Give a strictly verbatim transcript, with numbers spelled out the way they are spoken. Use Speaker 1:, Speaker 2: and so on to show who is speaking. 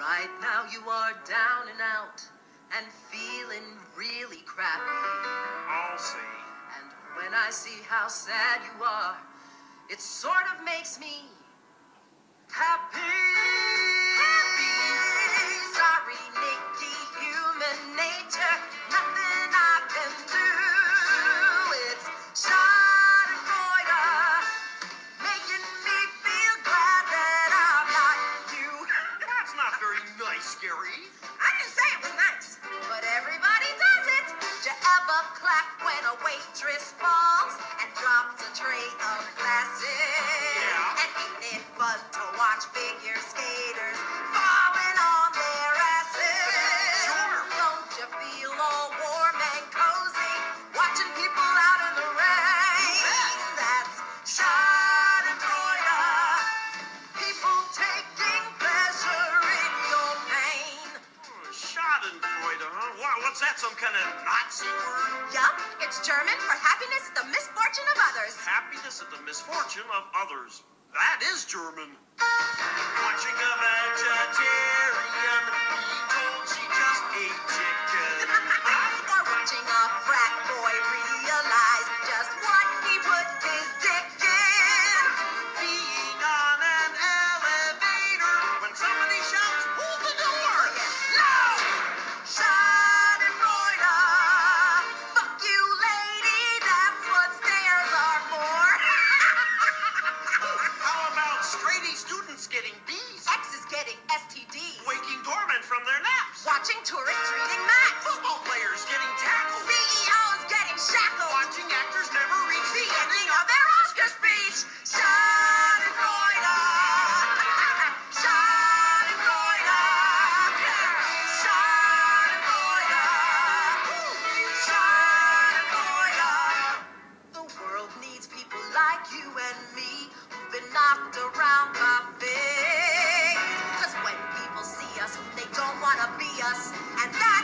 Speaker 1: Right now you are down and out and feeling really crappy.
Speaker 2: I'll see.
Speaker 1: And when I see how sad you are, it sort of makes me happy. Happy. Sorry, Nikki, human nature, nothing I can do. It's Schadenfreude, making me feel glad that I'm not you.
Speaker 2: That's not very nice, Gary.
Speaker 1: I didn't say it was nice, but everybody does it. Did you ever clap when a waitress falls and drops a tray of glasses?
Speaker 2: Yeah.
Speaker 1: And ain't it fun to watch figure skaters falling on their asses?
Speaker 2: Sure.
Speaker 1: Don't you feel all warm and cozy watching people out in the rain? That's Schadenfreude. People taking pleasure in your pain.
Speaker 2: Hmm, Schadenfreude, huh? Wha- What's that, some kind of Nazi word?
Speaker 1: Yup, it's German for happiness at the misfortune of others.
Speaker 2: Happiness at the misfortune of others. That is German. Watching a vegetarian being told she just ate chicken.
Speaker 1: Or watching a frat boy realize just what he put his dick in.
Speaker 2: Being on an elevator when somebody shouts, hold the door!
Speaker 1: No! Schadenfreude! Fuck you, lady, that's what stairs are for.
Speaker 2: How about straighty students getting B's?
Speaker 1: X is getting S T Ds.
Speaker 2: Waking dormant from their naps?
Speaker 1: Watching tourists reading maps.
Speaker 2: Football players getting tackled?
Speaker 1: C E Os getting shackled.
Speaker 2: Watching actors never reach
Speaker 1: The ending of their Oscar speech. Schadenfreude. Schadenfreude. Schadenfreude. Schadenfreude. The world needs people like you and me who've been knocked around by fate. 'Cause when people see us, they don't want to be us. And that